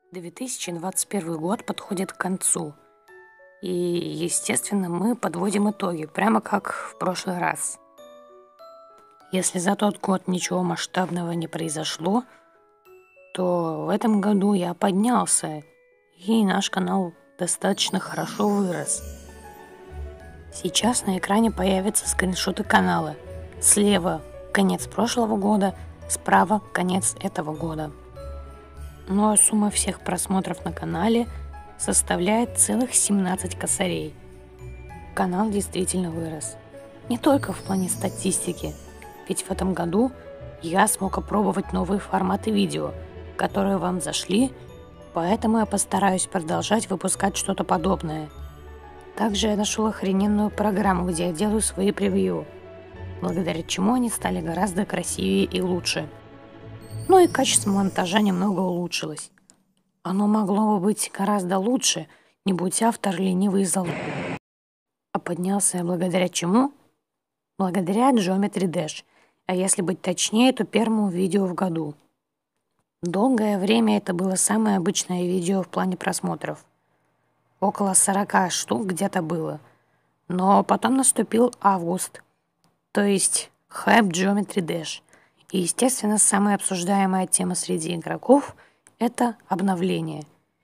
2021 год подходит к концу. И, естественно, мы подводим итоги, прямо как в прошлый раз. Если за тот год ничего масштабного не произошло, то в этом году я поднялся, и наш канал достаточно хорошо вырос. Сейчас на экране появятся скриншоты канала. Слева конец прошлого года, справа конец этого года. Ну а сумма всех просмотров на канале составляет целых 17 косарей. Канал действительно вырос. Не только в плане статистики, ведь в этом году я смог опробовать новые форматы видео, которые вам зашли, поэтому я постараюсь продолжать выпускать что-то подобное. Также я нашел охрененную программу, где я делаю свои превью, благодаря чему они стали гораздо красивее и лучше. Ну и качество монтажа немного улучшилось. Оно могло бы быть гораздо лучше, не будь автор ленивый залуп. А поднялся я благодаря чему? Благодаря Geometry Dash, а если быть точнее, то первому видео в году. Долгое время это было самое обычное видео в плане просмотров. Около 40 штук где-то было. Но потом наступил август, то есть хайп Geometry Dash. И, естественно, самая обсуждаемая тема среди игроков – это обновление.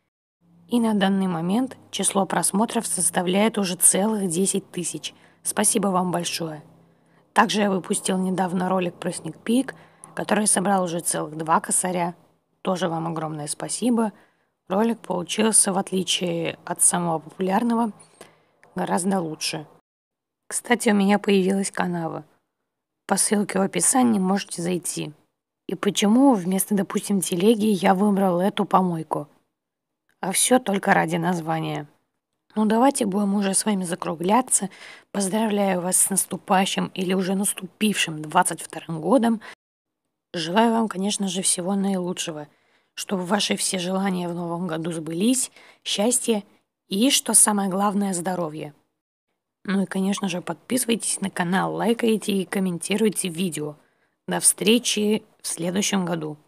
И на данный момент число просмотров составляет уже целых 10 тысяч. Спасибо вам большое. Также я выпустил недавно ролик про Sneak Peek, который собрал уже целых 2 косаря. Тоже вам огромное спасибо. Ролик получился, в отличие от самого популярного, гораздо лучше. Кстати, у меня появилась канава. По ссылке в описании можете зайти. И почему вместо, допустим, телеги я выбрал эту помойку? А все только ради названия. Ну давайте будем уже с вами закругляться. Поздравляю вас с наступающим или уже наступившим 22 годом. Желаю вам, конечно же, всего наилучшего, чтобы ваши все желания в новом году сбылись, счастье и, что самое главное, здоровье. Ну и, конечно же, подписывайтесь на канал, лайкайте и комментируйте видео. До встречи в следующем году.